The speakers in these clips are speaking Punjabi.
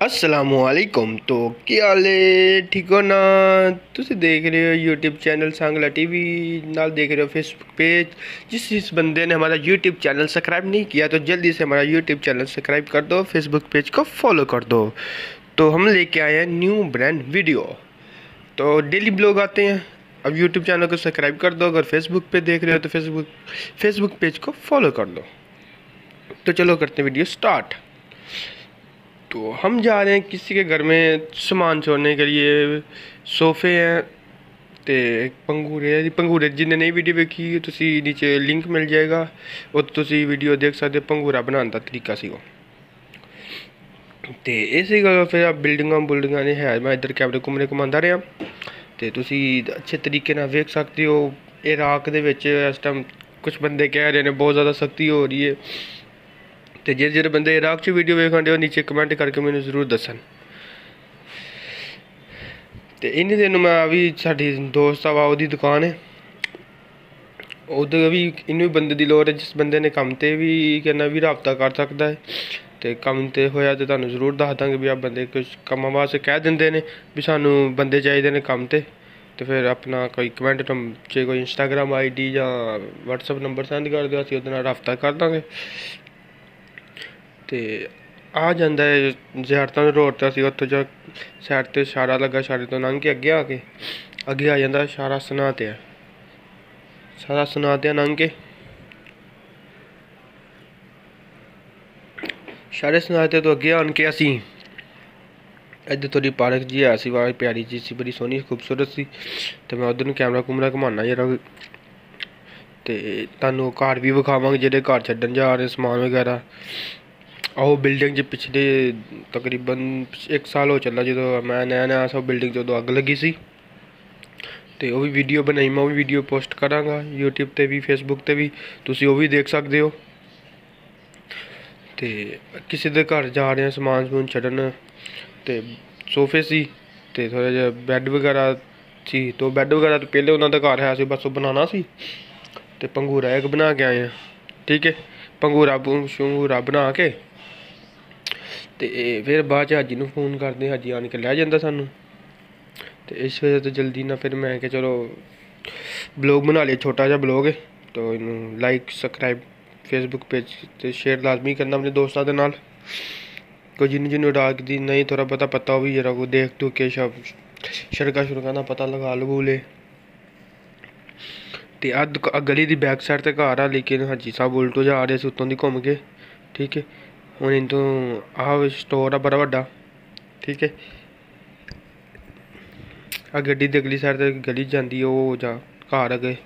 असलामुअलैकुम। तो क्या हाल है, ठीक हो ना। तुसी देख रहे हो यूट्यूब चैनल सांगला टीवी, नाल देख रहे हो फेसबुक पेज। जिस बंदे ने हमारा यूट्यूब चैनल सब्सक्राइब नहीं किया तो जल्दी से हमारा यूट्यूब चैनल सब्सक्राइब कर दो, फेसबुक पेज को फॉलो कर दो। तो हम लेके आए हैं न्यू ब्रांड वीडियो। तो डेली ब्लॉग आते हैं। अब यूट्यूब चैनल को सब्सक्राइब कर दो, अगर फेसबुक पे देख रहे हो तो फेसबुक पेज को फॉलो कर दो। तो चलो करते हैं वीडियो स्टार्ट। तो हम जा रहे हैं किसी के घर में सामान छोड़ने के लिए। सोफे हैं ਤੇ ਪੰਗੂਰੇ ਜਿੰਨੇ ਨਹੀਂ ਵੀਡੀਓ ਵੇਖੀ ਤੁਸੀਂ ਨੀਚੇ ਲਿੰਕ ਮਿਲ ਜਾਏਗਾ, ਉਹ ਤੁਸੀਂ ਵੀਡੀਓ ਦੇਖ ਸਕਦੇ ਹੋ। ਪੰਗੂਰਾ ਬਣਾਉਣ ਦਾ ਤਰੀਕਾ ਸੀ ਉਹ। ਤੇ ਇਸੇ ਗੱਲ ਫਿਰ ਬਿਲਡਿੰਗਾਂ ਨੇ ਹੈ। ਮੈਂ ਇੱਧਰ ਕੈਮਰੇ ਘੁੰਮਣੇ ਘੁਮਾਉਂਦਾ ਰਿਹਾ ਤੇ ਤੁਸੀਂ ਅੱਛੇ ਤਰੀਕੇ ਨਾਲ ਵੇਖ ਸਕਦੇ ਹੋ। ਇਰਾਕ ਦੇ ਵਿੱਚ ਇਸ ਟਾਈਮ ਕੁਝ ਬੰਦੇ ਕਹਿ ਰਹੇ ਨੇ ਬਹੁਤ ਜ਼ਿਆਦਾ ਸਖਤੀ ਹੋ ਰਹੀ ਹੈ। ਤੇ ਜਿਹੜੇ ਬੰਦੇ ਇਰਾਕ 'ਚ ਵੀਡੀਓ ਵੇਖਣ ਦੇ ਉਹ ਨੀਚੇ ਕਮੈਂਟ ਕਰਕੇ ਮੈਨੂੰ ਜ਼ਰੂਰ ਦੱਸਣ। ਤੇ ਇੰਨੇ ਦਿਨ ਮੈਂ ਵੀ ਸਾਡੀ ਦੋਸਤ ਆ ਉਹਦੀ ਦੁਕਾਨ ਹੈ, ਉਹਦੇ ਵੀ ਇਹਨੂੰ ਵੀ ਬੰਦੇ ਦੀ ਲੋੜ ਹੈ। ਜਿਸ ਬੰਦੇ ਨੇ ਕੰਮ 'ਤੇ ਵੀ ਕਹਿੰਦਾ ਵੀ ਰਾਬਤਾ ਕਰ ਸਕਦਾ ਹੈ। ਅਤੇ ਕੰਮ 'ਤੇ ਹੋਇਆ ਤਾਂ ਤੁਹਾਨੂੰ ਜ਼ਰੂਰ ਦੱਸ ਦਾਂਗੇ ਵੀ ਆਹ ਬੰਦੇ ਕੁਛ ਕੰਮਾਂ ਵਾਸਤੇ ਕਹਿ ਦਿੰਦੇ ਨੇ ਵੀ ਸਾਨੂੰ ਬੰਦੇ ਚਾਹੀਦੇ ਨੇ ਕੰਮ 'ਤੇ। ਅਤੇ ਫਿਰ ਆਪਣਾ ਕੋਈ ਕਮੈਂਟ 'ਚ ਕੋਈ ਇੰਸਟਾਗ੍ਰਾਮ ID ਜਾਂ ਵਟਸਐਪ ਨੰਬਰ ਸੈਂਡ ਕਰ ਦਿਓ, ਅਸੀਂ ਉਹਦੇ ਨਾਲ ਰਾਬਤਾ ਕਰ ਦਾਂਗੇ। ਅਤੇ ਆ ਜਾਂਦਾ ਹੈ ਜ਼ਿਆਰਤਾਂ ਰੋਡ 'ਤੇ। ਅਸੀਂ ਉੱਥੋਂ ਜਾ ਸਾਈਡ 'ਤੇ ਇਸ਼ਾਰਾ ਲੱਗਾ, ਇਸ਼ਾਰੇ ਤੋਂ ਲੰਘ ਕੇ ਅੱਗੇ ਆ ਜਾਂਦਾ ਇਸ਼ਾਰਾ ਸਨਾਹ 'ਤੇ ਹੈ। ਸਾਰਾ ਸੁਨਾ 'ਤੇ ਲੰਘ ਕੇ ਸਾਰੇ ਸੁਨਾ 'ਤੇ ਤੋਂ ਅੱਗੇ ਆਣ ਕੇ ਅਸੀਂ ਇੱਧਰ ਥੋੜ੍ਹੀ ਪਾਰਕ ਜੀ ਹੈ ਸੀ, ਵਾਹ ਪਿਆਰੀ ਜੀ ਸੀ, ਬੜੀ ਸੋਹਣੀ ਖੂਬਸੂਰਤ ਸੀ। ਅਤੇ ਮੈਂ ਉੱਧਰ ਨੂੰ ਕੈਮਰਾ ਕੁਮਰਾ ਘੁਮਾਉਣਾ ਜਰਾ। ਅਤੇ ਤੁਹਾਨੂੰ ਘਰ ਵੀ ਵਿਖਾਵਾਂਗੇ ਜਿਹੜੇ ਘਰ ਛੱਡਣ ਜਾ ਰਹੇ ਸਮਾਨ ਵਗੈਰਾ। ਉਹ ਬਿਲਡਿੰਗ 'ਚ ਪਿਛਲੇ ਤਕਰੀਬਨ 1 ਸਾਲ ਹੋ ਚੱਲਾ ਜਦੋਂ ਮੈਂ ਨਇਆ ਸਭ ਬਿਲਡਿੰਗ 'ਚ ਉਦੋਂ ਅੱਗ ਲੱਗੀ ਸੀ। ਅਤੇ ਉਹ ਵੀ ਵੀਡੀਓ ਬਣਾਈ ਮੈਂ, ਉਹ ਵੀ ਵੀਡੀਓ ਪੋਸਟ ਕਰਾਂਗਾ YouTube 'ਤੇ ਵੀ ਫੇਸਬੁੱਕ 'ਤੇ ਵੀ, ਤੁਸੀਂ ਉਹ ਵੀ ਦੇਖ ਸਕਦੇ ਹੋ। ਅਤੇ ਕਿਸੇ ਦੇ ਘਰ ਜਾ ਰਹੇ ਹਾਂ ਸਮਾਨ ਸਮੂਨ ਛੱਡਣ। ਅਤੇ ਸੋਫੇ ਸੀ ਅਤੇ ਥੋੜ੍ਹਾ ਜਿਹਾ ਬੈੱਡ ਵਗੈਰਾ ਸੀ। ਅਤੇ ਉਹ ਬੈੱਡ ਵਗੈਰਾ ਤੋਂ ਪਹਿਲੇ ਉਹਨਾਂ ਦਾ ਘਰ ਹੈ ਸੀ, ਬਸ ਉਹ ਬਣਾਉਣਾ ਸੀ। ਅਤੇ ਪੰਗੂਰਾ ਇੱਕ ਬਣਾ ਕੇ ਆਏ ਹਾਂ, ਠੀਕ ਹੈ। ਪੰਗੂਰਾ ਬਣਾ ਕੇ ਅਤੇ ਫਿਰ ਬਾਅਦ 'ਚ ਹਾਜੀ ਨੂੰ ਫੋਨ ਕਰਦੇ, ਹਾਜੀ ਆਣ ਕੇ ਲੈ ਜਾਂਦਾ ਸਾਨੂੰ। ਅਤੇ ਇਸ ਵਜ੍ਹਾ ਤੋਂ ਜਲਦੀ ਨਾਲ ਫਿਰ ਮੈਂ ਕਿਹਾ ਚਲੋ ਬਲੌਗ ਬਣਾ ਲਿਆ, ਛੋਟਾ ਜਿਹਾ ਬਲੌਗ ਹੈ। ਤਾਂ ਇਹਨੂੰ ਲਾਈਕ ਸਬਸਕ੍ਰਾਈਬ ਫੇਸਬੁੱਕ ਪੇਜ 'ਤੇ ਸ਼ੇਅਰ ਲਾਜ਼ਮੀ ਕਰਨਾ ਆਪਣੇ ਦੋਸਤਾਂ ਦੇ ਨਾਲ। ਕੋਈ ਜਿਹਨੂੰ ਇਰਾਕ ਦੀ ਨਹੀਂ ਥੋੜ੍ਹਾ ਪਤਾ ਉਹ ਵੀ ਜਰਾ ਕੋ ਦੇਖ ਦੂ ਕੇ ਸੜਕਾਂ ਦਾ ਪਤਾ ਲਗਾ ਲੇ। ਅਤੇ ਆਹ ਗਲੀ ਦੀ ਬੈਕ ਸਾਈਡ 'ਤੇ ਘਰ ਆ, ਲੇਕਿਨ ਹਾਜੀ ਸਾਹਿਬ ਉਲਟੋ ਜਾ ਆ ਰਹੇ ਸੀ ਉੱਤੋਂ ਦੀ ਘੁੰਮ ਕੇ, ਠੀਕ ਹੈ। ਹੁਣ ਇਹ ਤੋਂ ਆਹ ਸਟੋਰ ਆ ਬੜਾ ਵੱਡਾ, ਠੀਕ ਹੈ। ਆ ਗੱਡੀ ਦੀ ਅਗਲੀ ਸਾਈਡ 'ਤੇ ਗਲੀ ਜਾਂਦੀ, ਉਹ ਜਾਂ ਘਰ ਅੱਗੇ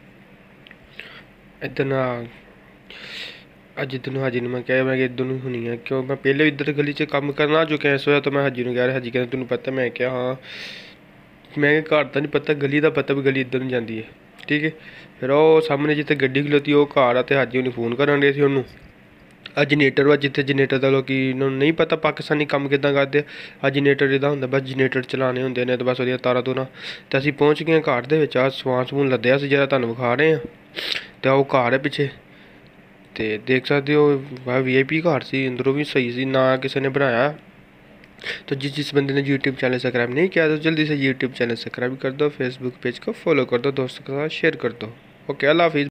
ਇੱਧਰ ਨਾ। ਅੱਜ ਇੱਧਰ ਨੂੰ ਹਾਜੀ ਨੂੰ ਮੈਂ ਕਿਹਾ, ਮੈਂ ਕਿ ਇੱਧਰ ਨੂੰ ਹੋਣੀ ਆ, ਕਿਉਂ ਮੈਂ ਪਹਿਲੇ ਇੱਧਰ ਗਲੀ 'ਚ ਕੰਮ ਕਰਨ ਆ ਚੁੱਕਿਆ। ਇਸ ਵਜ੍ਹਾ ਤੋਂ ਮੈਂ ਹਾਜੀ ਨੂੰ ਕਹਿ ਰਿਹਾ, ਹਾਜੀ ਕਹਿੰਦਾ ਤੈਨੂੰ ਪਤਾ। ਮੈਂ ਕਿਹਾ ਹਾਂ, ਮੈਂ ਕਿਹਾ ਘਰ ਤਾਂ ਨਹੀਂ ਪਤਾ, ਗਲੀ ਦਾ ਪਤਾ ਵੀ ਗਲੀ ਇੱਧਰ ਨੂੰ ਜਾਂਦੀ ਹੈ, ਠੀਕ ਹੈ। ਫਿਰ ਉਹ ਸਾਹਮਣੇ ਜਿੱਥੇ ਗੱਡੀ ਖਲੋਤੀ ਉਹ ਘਰ ਆ, ਅਤੇ ਹਾਜੀ ਉਹਨੂੰ ਫੋਨ ਕਰਨ ਡੇ ਸੀ ਉਹਨੂੰ। ਆ ਜਨਰੇਟਰ ਵਾ, ਜਿੱਥੇ ਜਨਰੇਟਰ ਦਾ ਲੋਕ ਇਹਨਾਂ ਨੂੰ ਨਹੀਂ ਪਤਾ ਪਾਕਿਸਤਾਨੀ ਕੰਮ ਕਿੱਦਾਂ ਕਰਦੇ ਆ। ਜਨਰੇਟਰ ਇੱਦਾਂ ਹੁੰਦਾ, ਬਸ ਜਨਰੇਟਰ ਚਲਾਉਣੇ ਹੁੰਦੇ ਨੇ ਅਤੇ ਬਸ ਉਹਦੀਆਂ ਤਾਰਾਂ ਤੂਰਾਂ। ਅਤੇ ਅਸੀਂ ਪਹੁੰਚ ਗਏ ਘਰ ਦੇ ਵਿੱਚ। ਆਹ ਸਮਾਨ ਸਮੂਨ ਲੱਦਿਆ ਸੀ ਜਿਹੜਾ ਤੁਹਾਨੂੰ ਵਿਖਾ ਰਹੇ ਹਾਂ। ਅਤੇ ਉਹ ਘਰ ਹੈ ਪਿੱਛੇ, ਅਤੇ ਦੇਖ ਸਕਦੇ ਹੋ VIP ਘਰ ਸੀ, ਅੰਦਰੋਂ ਵੀ ਸਹੀ ਸੀ, ਨਾ ਕਿਸੇ ਨੇ ਬਣਾਇਆ। तो जिस बंदे ने यूट्यूब चैनल सब्सक्राइब नहीं किया तो जल्दी से यूट्यूब चैनल सब्सक्राइब कर दो, फेसबुक पेज को फॉलो कर दो, दोस्तों के साथ शेयर कर दो। ओके, अल्लाह हाफिज़।